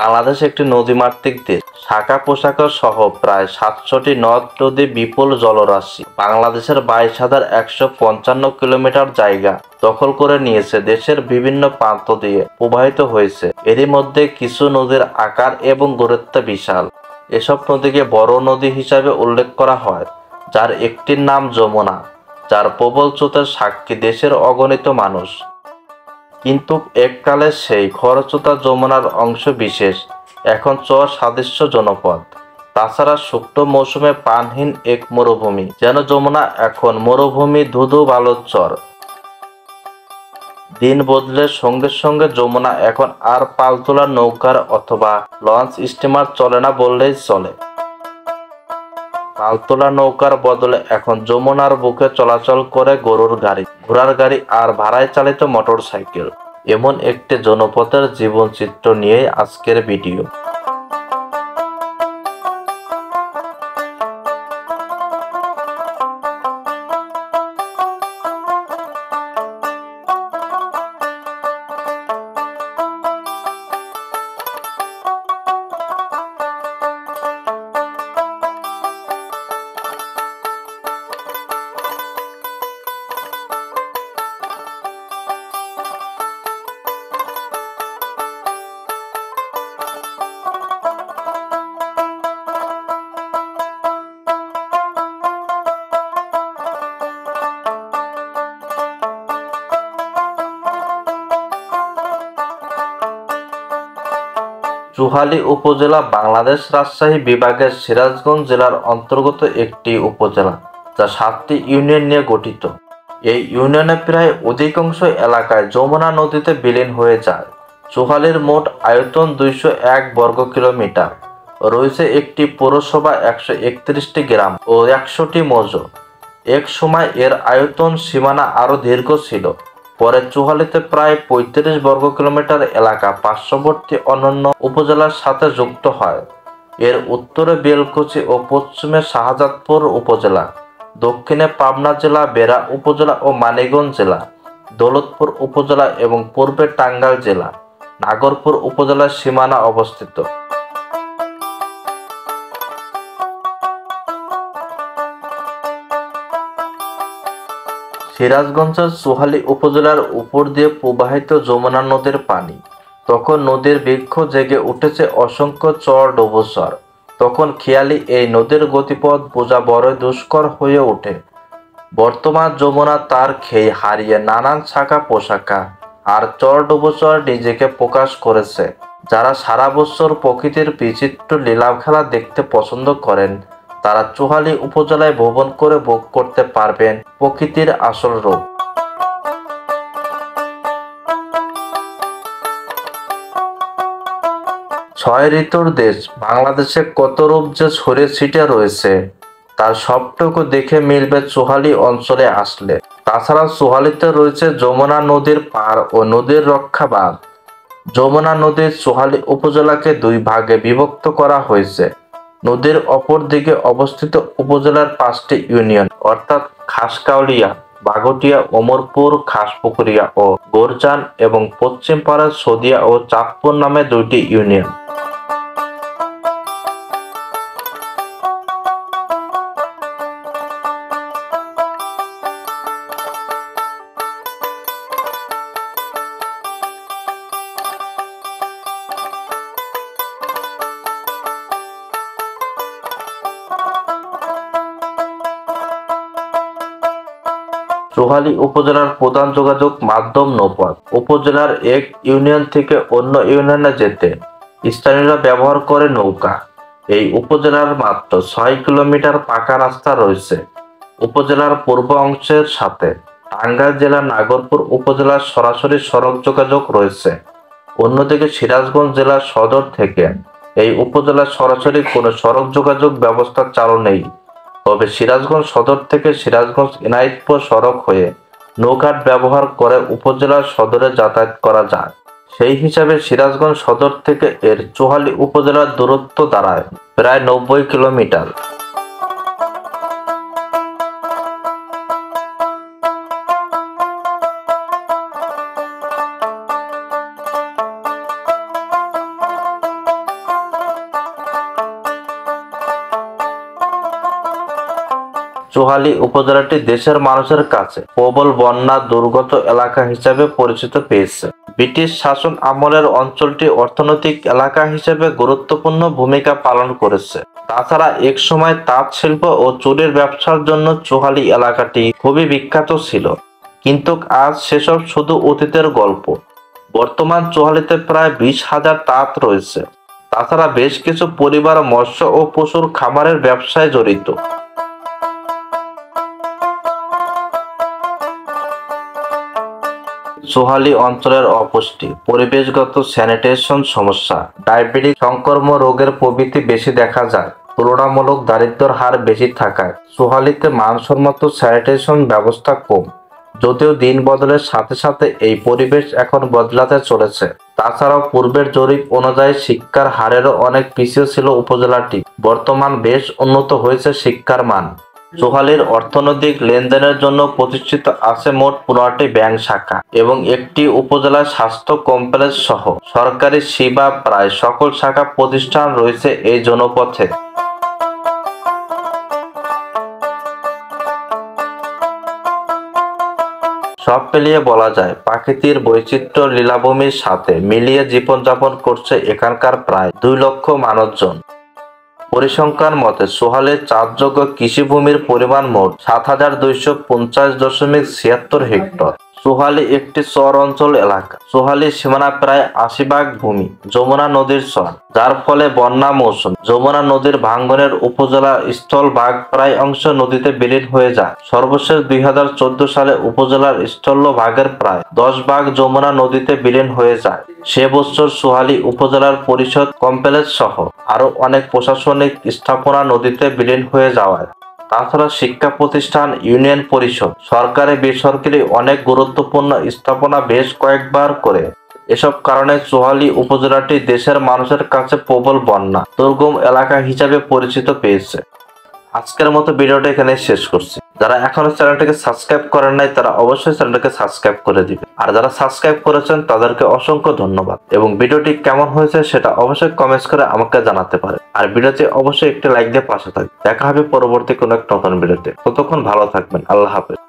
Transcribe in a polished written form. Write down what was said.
বাংলাদেশ একটি নদীমাতৃক দেশ। শাখা প্রশাখা সহ প্রায় ৭০০টি নদ নদী, বিপুল জলরাশি বাংলাদেশের ২২,১৫৫ কিলোমিটার জায়গা দখল করে নিয়েছে। দেশের বিভিন্ন প্রান্ত দিয়ে প্রবাহিত হয়েছে। এরই মধ্যে কিছু নদীর আকার এবং গভীরতা বিশাল। এসব নদীকে বড় নদী হিসাবে উল্লেখ করা হয়, যার একটির নাম যমুনা, যার প্রবল স্রোতের সাক্ষী দেশের অগণিত মানুষ। কিন্তু এককালে সেই খরস্রোতা যমুনার অংশ বিশেষ এখন চর সাদৃশ্য জনপদ। তাছাড়া শুষ্ক মৌসুমে পানহীন এক মরুভূমি। যেন যমুনা এখন মরুভূমি, ধুধু বালুর চর। দিন বদলের সঙ্গে সঙ্গে যমুনা এখন আর পালতোলা নৌকার অথবা লঞ্চ স্টিমার চলে না বললেই চলে। পালতোলা নৌকার বদলে এখন যমুনার বুকে চলাচল করে গরুর গাড়ি, ঘোড়ার গাড়ি আর ভাড়ায় চালিত মোটর সাইকেল। এমন একটি জনপথের জীবনচিত্র নিয়েই আজকের ভিডিও। চুহালী উপজেলা বাংলাদেশ রাজশাহী বিভাগের সিরাজগঞ্জ জেলার অন্তর্গত একটি উপজেলা, যা 7টি ইউনিয়ন নিয়ে গঠিত। এই ইউনিয়নের প্রায় অধিকাংশ এলাকায় যমুনা নদীতে বিলীন হয়ে যায়। চুহালীর মোট আয়তন 201 বর্গ কিলোমিটার। রয়েছে একটি পৌরসভা, 131টি গ্রাম ও 100টি মৌজা। এক সময় এর আয়তন সীমানা আরও দীর্ঘ ছিল। পরে চুহালীতে প্রায় 35 বর্গ কিলোমিটার এলাকা পার্শ্ববর্তী অন্যান্য উপজেলার সাথে যুক্ত হয়। এর উত্তরে বেলকুচি ও পশ্চিমে শাহজাদপুর উপজেলা, দক্ষিণে পাবনা জেলা, বেড়া উপজেলা ও মানিকগঞ্জ জেলা, দৌলতপুর উপজেলা এবং পূর্বে টাঙ্গাইল জেলা, নাগরপুর উপজেলার সীমানা অবস্থিত। সিরাজগঞ্জের চুহালী উপজেলার উপর দিয়ে প্রবাহিত যমুনা নদীর পানি। তখন নদীর বৃক্ষ জেগে উঠেছে অসংখ্য চর ডুবোচর। তখন খেয়ালি এই নদীর গতিপথ বোঝা বড়ই দুষ্কর হয়ে ওঠে। বর্তমান যমুনা তার খেই হারিয়ে নানান শাখা প্রশাখা আর চর ডুবোচর নিজেকে প্রকাশ করেছে। যারা সারা বছর প্রকৃতির বিচিত্র লীলাখেলা দেখতে পছন্দ করেন, তারা চুহালী উপজেলায় ভ্রমণ করে ভোগ করতে পারবেন প্রকৃতির আসল রূপ। ছয় ঋতুর দেশ বাংলাদেশে কত রূপ যে ছড়িয়ে ছিটিয়ে রয়েছে, তার সবটুকু দেখে মিলবে চুহালী অঞ্চলে আসলে। তাছাড়া চুহালীতে রয়েছে যমুনা নদীর পাড় ও নদীর রক্ষা বাঁধ। যমুনা নদীর চুহালী উপজেলাকে 2 ভাগে বিভক্ত করা হয়েছে। নদীর অপর দিকে অবস্থিত উপজেলার 5টি ইউনিয়ন অর্থাৎ খাসকাউলিয়া, বাঘটিয়া, ওমরপুর, খাসপুকুরিয়া ও গোরজান এবং পশ্চিম পাড়ার সদিয়া ও চাঁদপুর নামে 2টি ইউনিয়ন। চুহালী উপজেলার প্রধান যোগাযোগ মাধ্যম নৌপথ। উপজেলার এক ইউনিয়ন থেকে অন্য ইউনিয়নে যেতে স্থানীয়রা ব্যবহার করে নৌকা। এই উপজেলার মাত্র 6 কিলোমিটার পাকা রাস্তা রয়েছে। উপজেলার পূর্ব অংশের সাথে টাঙ্গাইল জেলার নাগরপুর উপজেলার সরাসরি সড়ক যোগাযোগ রয়েছে। অন্যদিকে সিরাজগঞ্জ জেলার সদর থেকে এই উপজেলার সরাসরি কোনো সড়ক যোগাযোগ ব্যবস্থা চালু নেই। তবে সিরাজগঞ্জ সদর থেকে সিরাজগঞ্জ এনায়েতপুর সড়ক হয়ে নৌঘাট ব্যবহার করে উপজেলার সদরে যাতায়াত করা যায়। সেই হিসাবে সিরাজগঞ্জ সদর থেকে এর চুহালী উপজেলার দূরত্ব দাঁড়ায় প্রায় 90 কিলোমিটার। চোহালী উপজেলাটি দেশের মানুষের কাছে প্রবল বন্যা দুর্গত এলাকা হিসেবে পরিচিত পেয়েছে। ব্রিটিশ শাসন আমলের অঞ্চলটি অর্থনৈতিক এলাকা হিসেবে গুরুত্বপূর্ণ ভূমিকা পালন করেছে। তাছাড়া এক সময় তাঁত শিল্প ও চুরির ব্যবসার জন্য চোহালী এলাকাটি খুবই বিখ্যাত ছিল, কিন্তু আজ সেসব শুধু অতীতের গল্প। বর্তমান চোহালীতে প্রায় 20,000 তাঁত রয়েছে। তাছাড়া বেশ কিছু পরিবার মৎস্য ও পশুর খামারের ব্যবসায় জড়িত। চোহালী অঞ্চলের অপুষ্টি, পরিবেশগত স্যানিটেশন সমস্যা, ডায়াবেটিস, সংক্রমণ রোগের প্রভৃতি বেশি দেখা যায়। তুলনামূলক দারিদ্র্যের হার বেশি থাকায় চোহালীতে মানসম্মত স্যানিটেশন ব্যবস্থা কম। যদিও দিন বদলের সাথে সাথে এই পরিবেশ এখন বদলাতে চলেছে। তাছাড়াও পূর্বের জরিপ অনুযায়ী শিক্ষার হারেরও অনেক পিছিয়ে ছিল উপজেলাটি। বর্তমান বেশ উন্নত হয়েছে শিক্ষার মান। চোহালীর অর্থনৈতিক লেনদেনের জন্য প্রতিষ্ঠিত আছে মোট 15টি ব্যাংক শাখা এবং একটি উপজেলা স্বাস্থ্য কমপ্লেক্স সহ সরকারি সেবা প্রায় সকল শাখা প্রতিষ্ঠান রয়েছে এই জনপথে। সব মিলিয়ে বলা যায় প্রাকৃতিক বৈচিত্র্য লীলাভূমির সাথে মিলিয়ে জীবনযাপন করছে এখানকার প্রায় 2 লক্ষ মানুষজন। পরিসংখ্যান মতে চোহালীর চাষযোগ্য কৃষিভূমির পরিমাণ মোট 7,250.76 হেক্টর। চোহালী একটি চর অঞ্চল এলাকা। চোহালীর সীমানা প্রায় 80 ভাগ ভূমি যমুনা নদীর চর, যার ফলে বন্যা মৌসুম যমুনা নদীর ভাঙ্গনের উপজেলা স্থল ভাগ প্রায় অংশ নদীতে বিলীন হয়ে যায়। সর্বশেষ 2014 সালে উপজেলার স্থল ভাগের প্রায় 10 ভাগ যমুনা নদীতে বিলীন হয়ে যায়। সে বছর চোহালী উপজেলার পরিষদ কমপ্লেক্স সহ আরো অনেক প্রশাসনিক স্থাপনা নদীতে বিলীন হয়ে যাওয়ায়। তাছাড়া শিক্ষা প্রতিষ্ঠান, ইউনিয়ন পরিষদ, সরকারি বেসরকারি অনেক গুরুত্বপূর্ণ স্থাপনা বেশ কয়েকবার করে। এসব কারণে চোহালী উপজেলাটি দেশের মানুষের কাছে প্রবল বন্যা দুর্গম এলাকা হিসাবে পরিচিত পেয়েছে। আজকের মতো ভিডিওটা এখানে শেষ করছি। যারা এখনো চ্যানেলটিকে সাবস্ক্রাইব করেন নাই তারা অবশ্যই চ্যানেলটিকে সাবস্ক্রাইব করে দিবেন, আর যারা সাবস্ক্রাইব করেছেন তাদেরকে অসংখ্য ধন্যবাদ। এবং ভিডিওটি কেমন হয়েছে সেটা অবশ্যই কমেন্টস করে আমাকে জানাতে পারে। আর ভিডিওতে অবশ্যই একটি লাইক দিয়ে পাশে থাকবে। দেখা হবে পরবর্তী কোনো এক নতুন ভিডিওতে। ততক্ষণ ভালো থাকবেন। আল্লাহ হাফেজ।